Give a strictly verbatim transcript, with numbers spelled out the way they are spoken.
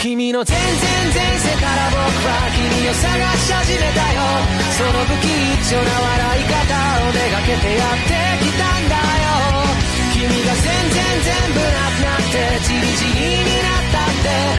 君の全然前世から僕は君を探し始めたよ。その不吉祥な笑い方をめがけてやってきたんだよ。君が全然全部なくなってちりぢり